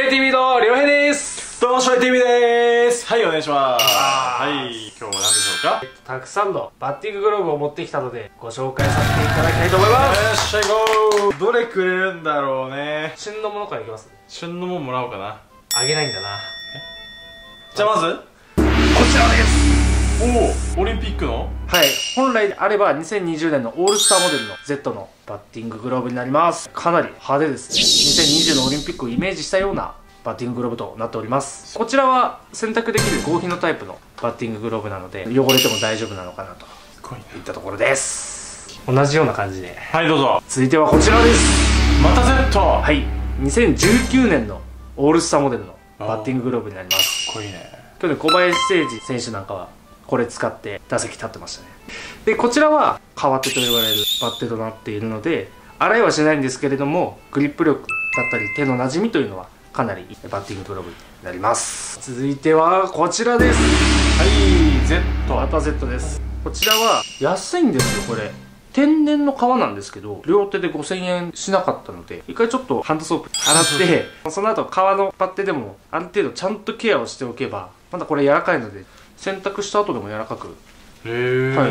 イ TV のりょうへいです。 どうも、しょい TV です。はい、お願いします。はい、今日は何でしょうか。 たくさんのバッティンググローブを持ってきたので、ご紹介させていただきたいと思います。 よっしゃ、行こう。どれくれるんだろうね。 旬のものからいきます。 旬のもんもらおうかな。 あげないんだな。 じゃあまず、こちらです。おお、オリンピックの、 はい、本来であれば2020年のオールスターモデルの Z のバッティンググローブになります。かなり派手ですね。2020のオリンピックをイメージしたようなバッティンググローブとなっております。こちらは選択できる合皮のタイプのバッティンググローブなので、汚れても大丈夫なのかなといったところです。同じような感じで、 はい、どうぞ。 続いてはこちらです。 また Z。 はい、2019年のオールスターモデルのバッティンググローブになります。 かっこいいね。 去年小林誠司選手なんかはこれ使って打席立ってましたね。でこちらは革手と呼ばれるバッテとなっているので、洗いはしないんですけれども、グリップ力だったり手の馴染みというのはかなりいいバッティンググローブになります。続いてはこちらです。 はい、 Z。 また Z です。こちらは安いんですよ。これ天然の革なんですけど、両手で5000円しなかったので、一回ちょっとハンドソープ洗ってその後革のバッテでもある程度ちゃんとケアをしておけば、まだこれ柔らかいので洗濯した後でも柔らかく、はい、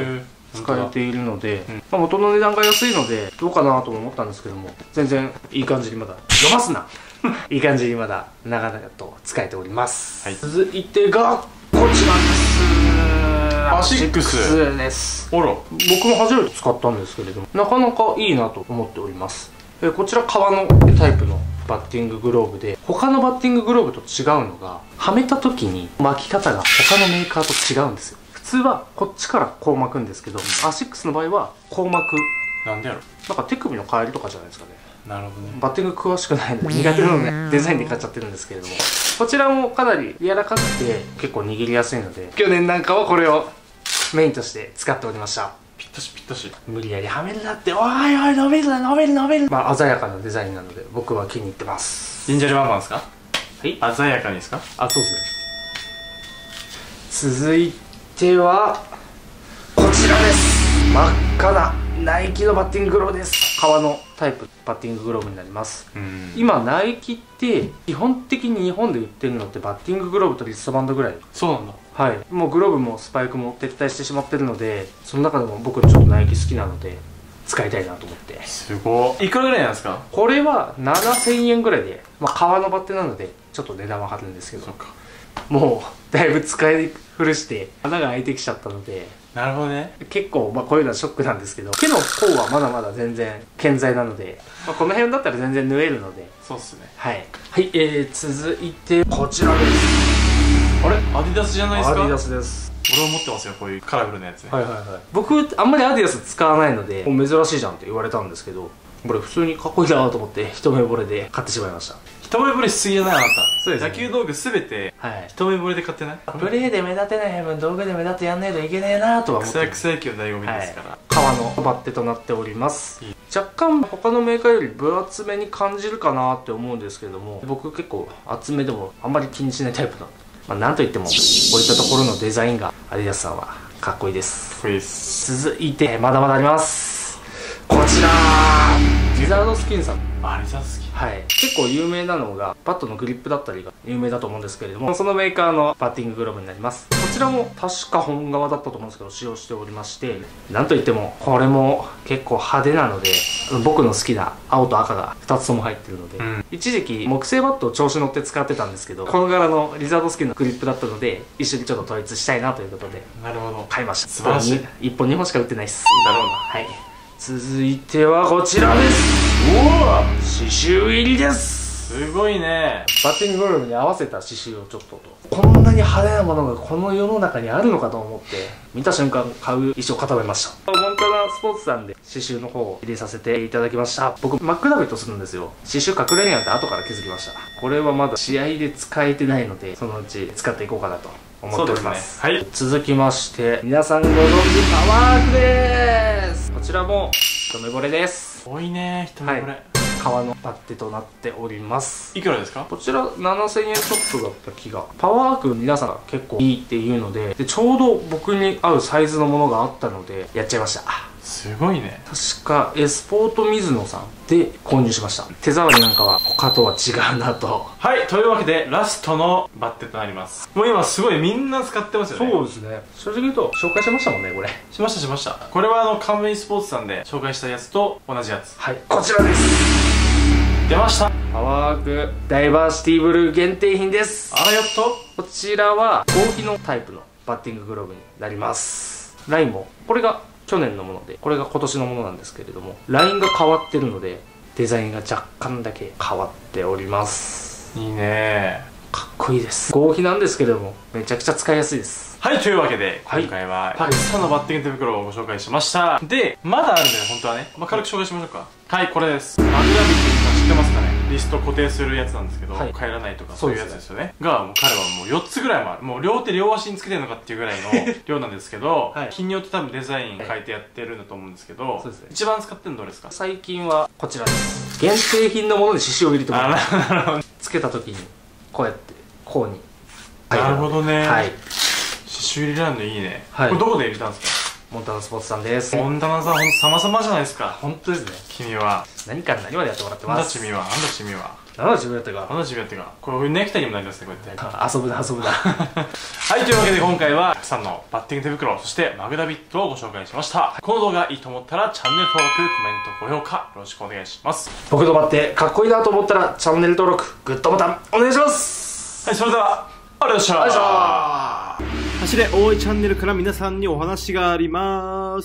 使えているので、元の値段が安いのでどうかなとも思ったんですけども、全然いい感じにまだ伸ばすないい感じにまだ長々と使えております、はい、続いてがこちらです。 アシックスです。 あら、 僕も初めて使ったんですけれども、なかなかいいなと思っております。こちら革のタイプのバッティンググローブで、他のバッティンググローブと違うのが、はめた時に巻き方が他のメーカーと違うんですよ。普通はこっちからこう巻くんですけど、アシックスの場合はこう巻く。 なんでやろ。 なんか手首の代わりとかじゃないですかね。 なるほどね。 バッティング詳しくないので苦手なのでデザインで買っちゃってるんですけれども、こちらもかなり柔らかくて結構握りやすいので、去年なんかはこれをメインとして使っておりました。 ぴったしぴったし。 無理やりはめるなって、おいおい伸びるな伸びる伸びる。まあ鮮やかなデザインなので僕は気に入ってます。 ジンジャリマンマンですか。 はい、 鮮やかにですか。 あ、そうですね。続いてはこちらです。真っ赤なナイキのバッティンググローブです。革のタイプバッティンググローブになります。今ナイキって基本的に日本で売ってるのってバッティンググローブとリストバンドぐらい。 そうなんだ。 はい、もうグローブもスパイクも撤退してしまってるので、その中でも僕ちょっとナイキ好きなので使いたいなと思って。 すごい。いくらぐらいなんですか。 これは7000円ぐらいで、まあ革のバッテなのでちょっと値段は張るんですけど、 そうか、 もうだいぶ使い古して穴が開いてきちゃったので、 なるほどね。 結構まあこういうのはショックなんですけど、手の甲はまだまだ全然健在なので、まあ、この辺だったら全然縫えるので。 そうっすね。 はいはい、続いてこちらです。 あれ、アディダスじゃないですか。 アディダスです。 俺も持ってますよ、こういうカラフルなやつね。 はいはいはい。僕あんまりアディダス使わないので珍しいじゃんって言われたんですけど、これ普通にかっこいいなと思って一目惚れで買ってしまいました。 一目惚れしすぎじゃない、あなた。 そうですね。 野球道具すべて、 はい、 一目惚れで買ってない。 プレーで目立てない分道具で目立ってやんないといけねえなとは思ってる。 草野球の醍醐味ですから、はい、 革のバッテとなっております。若干他のメーカーより分厚めに感じるかなって思うんですけれども、僕結構厚めでもあんまり気にしないタイプなので、まあ、なんといってもこういったところのデザインがアディダスさんはかっこいいです。 かっこいいです。 続いてまだまだあります。こちらリザードスキンさん。 あ、リザードスキン。 はい、結構有名なのがバットのグリップだったりが有名だと思うんですけれども、そのメーカーのバッティンググローブになります。こちらも確か本革だったと思うんですけど使用しておりまして、なんといってもこれも結構派手なので、僕の好きな青と赤が2つとも入ってるので、一時期木製バットを調子乗って使ってたんですけど、この柄のリザードスキンのグリップだったので一緒にちょっと統一したいなということで、なるほど、買いました。 素晴らしい。 1本2本しか売ってないっす。 だろうな。 はい、続いてはこちらです。おお、刺繍入りです。 すごいね。 バッティンググローブに合わせた刺繍をちょっとこんなに派手なものがこの世の中にあるのかと思って見た瞬間買う意思を固めました。モンタナスポーツさんで刺繍の方を入れさせていただきました。僕真っ暗ビとするんですよ。刺繍隠れるなんて後から気づきました。これはまだ試合で使えてないので、そのうち使っていこうかなと思っております。はい、続きまして皆さんご存知パワーアークです。こちらも一目惚れです。 多いね、一目惚れ、はい、 革のバッテとなっております。 いくらですか。 こちら7000円ちょっとだった気が。パワーアーク皆さんが結構いいっていうので、ちょうど僕に合うサイズのものがあったのでやっちゃいました。 すごいね。 確かエスポート水野さんで購入しました。手触りなんかは他とは違うなと。 はい、というわけでラストのバッテとなります。もう今すごいみんな使ってますよね。 そうですね。正直言うと紹介しましたもんね、これ。 しました。これはカンベイスポーツさんで紹介したやつと同じやつ。 はい、こちらです。 出ました。 パワーワークダイバーシティブルー限定品です。 あらよっと。 こちらは合皮のタイプのバッティンググローブになります。ラインもこれが去年のもので、これが今年のものなんですけれども、ラインが変わってるのでデザインが若干だけ変わっております。 いいね。 かっこいいです。合皮なんですけれどもめちゃくちゃ使いやすいです。 はい、というわけで、 はい、 今回はたくさんのバッティング手袋をご紹介しました。で、まだあるんだよ、本当はね。軽く紹介しましょうか。はい、これです。マグナビっていうの知ってますかね。リスト固定するやつなんですけど、帰らないとかそういうやつですよね。が、もう彼はもう4つぐらいもある。もう両手両足につけてるのかっていうぐらいの量なんですけど、日によって多分デザイン変えてやってるんだと思うんですけど、一番使ってるのどれですか？ 最近はこちらです。限定品のもので刺繍を入れてもらって、なるほど。つけた時にこうやってこうに。 なるほどね。 はい。 刺繍入れられるのいいね。これどこで入れたんですか？ モンタナスポーツさんです。 モンタナさん、ほんと様々じゃないですか。 本当ですね。 君は何から何までやってもらってます。 なんだ君はなんだ自分やったか。 これネクタイにもなりますね、こうやって遊ぶなはい、というわけで今回はたくさんのバッティング手袋、そしてマグナビットをご紹介しました。この動画いいと思ったらチャンネル登録、コメント、高評価よろしくお願いします。 僕のバッテかっこいいなと思ったらチャンネル登録、グッドボタンお願いします。 はい、それではありがとうございました。 走れ大井チャンネルから皆さんにお話があります。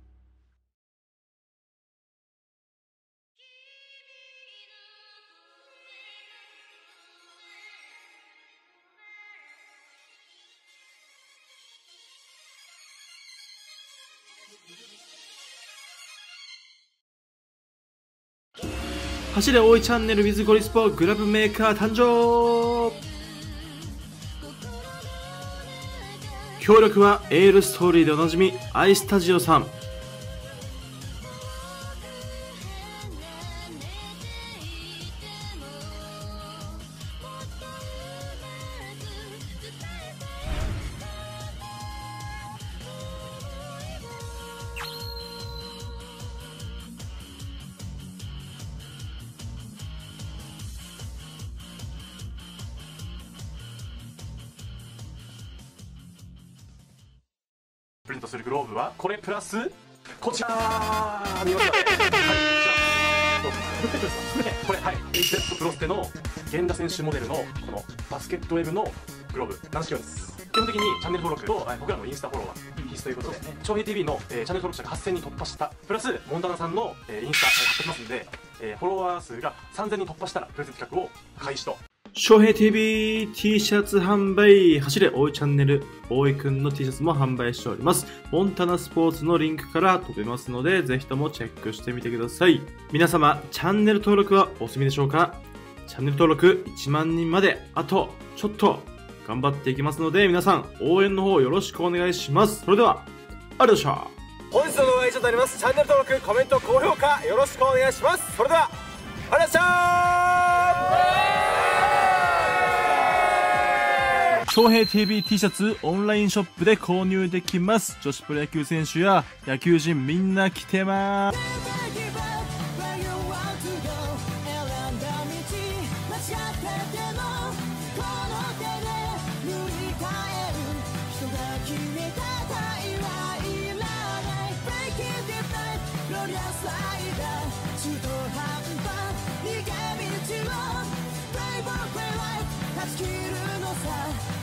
走れ大井チャンネル with ゴリスポグラブメーカー誕生。協力はエールストーリーでおなじみアイスタジオさん。 プリントするグローブはこれプラスこちら見ますか？はい、これはい HZ プロステの源田選手モデルのこのバスケットウェブのグローブ軟式用です。基本的にチャンネル登録と僕らのインスタフォロワー必須ということで、翔平 TV のチャンネル登録者が8000人突破したプラスモンタナさんのインスタ貼ってますんで、フォロワー数が3000人突破したらプレゼント企画を開始と。 翔平 TV T シャツ販売、走れ大井チャンネル大井くんの T シャツも販売しております。モンタナスポーツのリンクから飛べますので、ぜひともチェックしてみてください。皆様チャンネル登録はお済みでしょうか？チャンネル登録1万人まであとちょっと頑張っていきますので、皆さん応援の方よろしくお願いします。それではありがとうございました。 本日の動画は以上となります。チャンネル登録、コメント、高評価よろしくお願いします。それではありがとうございました。 翔平 TV T シャツオンラインショップで購入できます。女子プロ野球選手や野球人みんな着てます。 断ち切るのさ